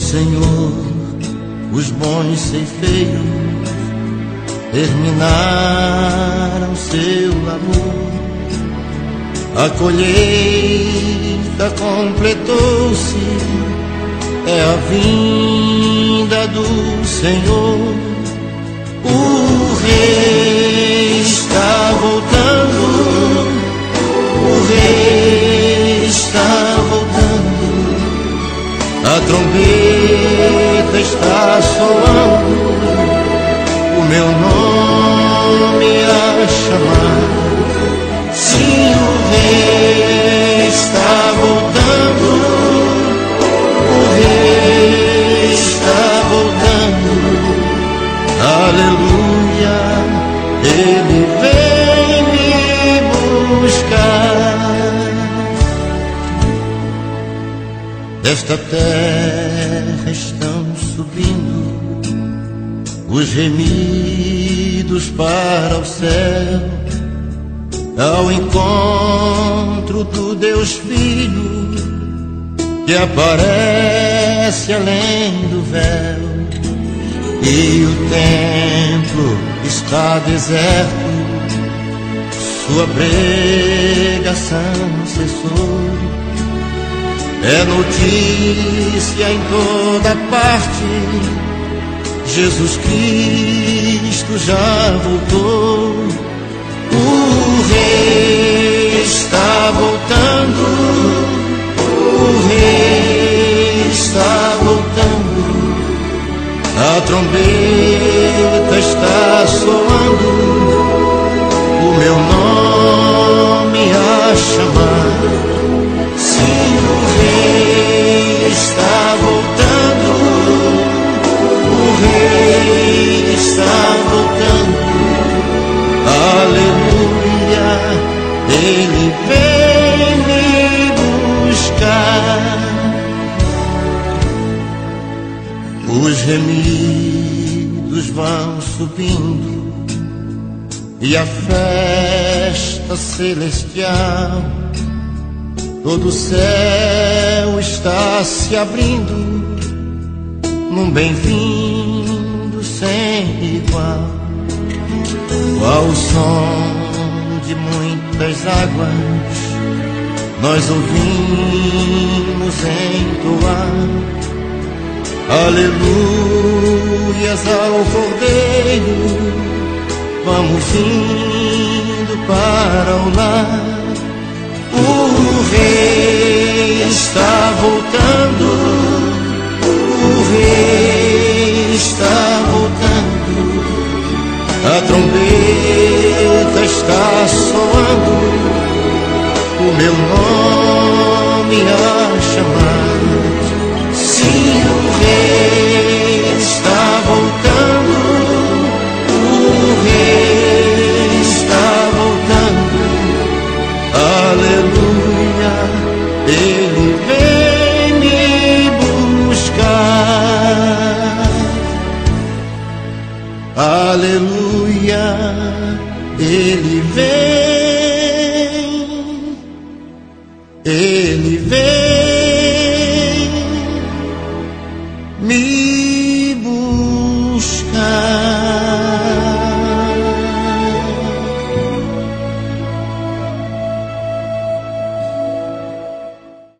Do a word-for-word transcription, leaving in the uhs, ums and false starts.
Senhor, os bons ceifeiros terminaram seu labor. A colheita completou-se, é a vinda do Senhor. O Rei está voltando, o Rei está voltando, a trombeta está soando, o meu nome a chamar. Sim, o Rei está voltando, o Rei está voltando, aleluia, Ele vem me buscar. Desta terra estão subindo os remidos para o céu, ao encontro do Deus Filho, que aparece além do véu. E o templo está deserto, sua pregação cessou. É notícia em toda parte, Jesus Cristo já voltou. O Rei está voltando, o Rei está voltando, a trombeta está soando, o meu nome a chamar. Sim, o Rei está voltando, o Rei está voltando, aleluia, Ele vem me buscar. Os remidos vão subindo e a festa celestial, todo o céu está se abrindo num bem-vindo sem igual. Ao som de muitas águas nós ouvimos entoar aleluias ao Cordeiro. Vamos indo para o lar. O Rei está voltando, o Rei está voltando, a trombeta está soando, o meu nome a